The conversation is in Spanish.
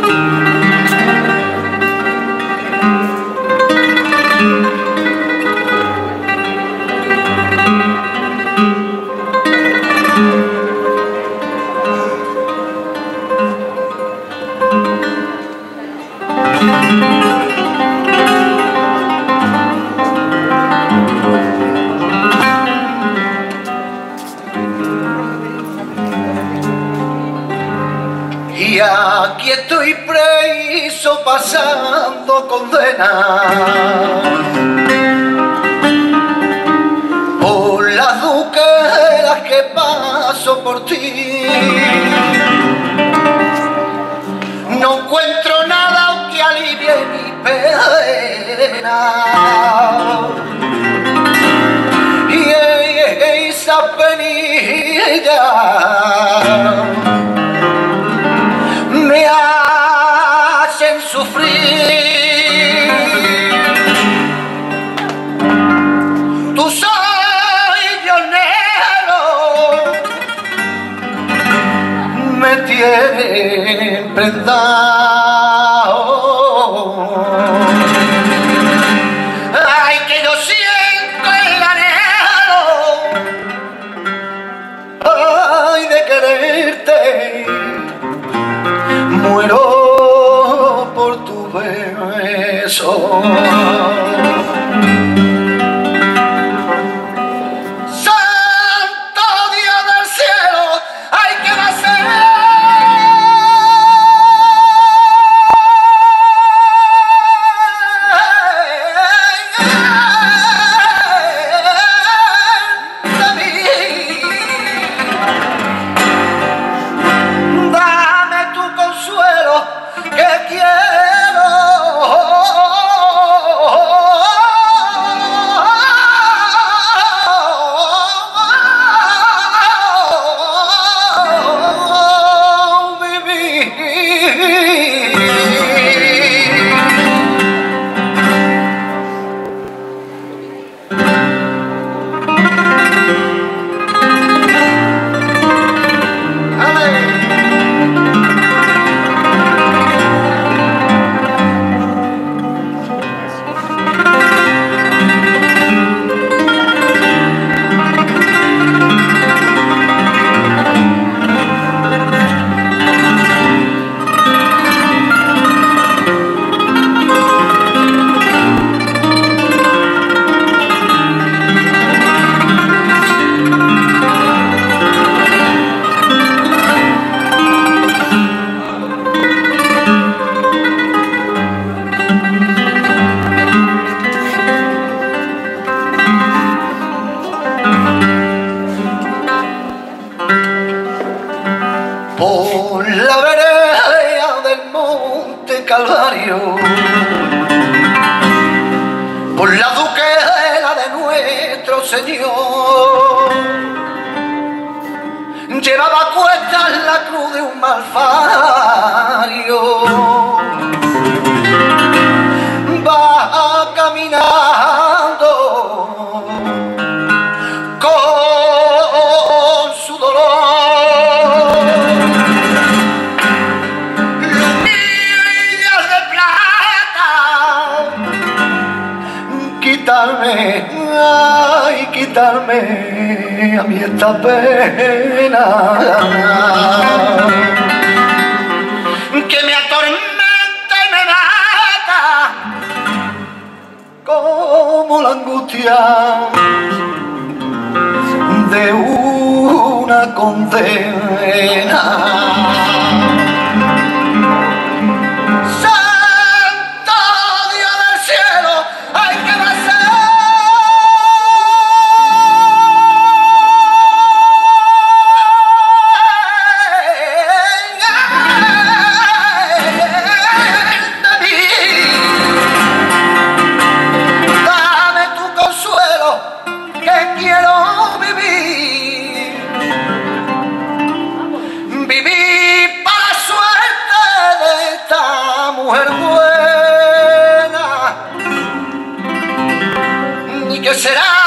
Y aquí estoy preso pasando condena por las duqueras que paso por ti. No encuentro nada que alivie mi pena, y esa penilla me hacen sufrir. Tú soy pionero, me tienen prendado. Ay, que yo siento el anhelo, ay, de quererte. Muero por tu beso. Santo Dios del cielo, ay, ¿qué va a hacer? De mí. Dame tu consuelo, que quiero vivir. Por la vereda del Monte Calvario, por la duquela de nuestro Señor, llevaba a cuestas la cruz de un malfario. Va caminando con su dolor, lumillas de plata, quitarme, ay, quitarme a mí esta pena que me atormenta y me mata como la angustia de una condena. Santo Dios del cielo, ay, ¿qué va a hacer? Dame tu consuelo, que quiero vivir. Vivir para la suerte de esta mujer buena. ¿Y qué será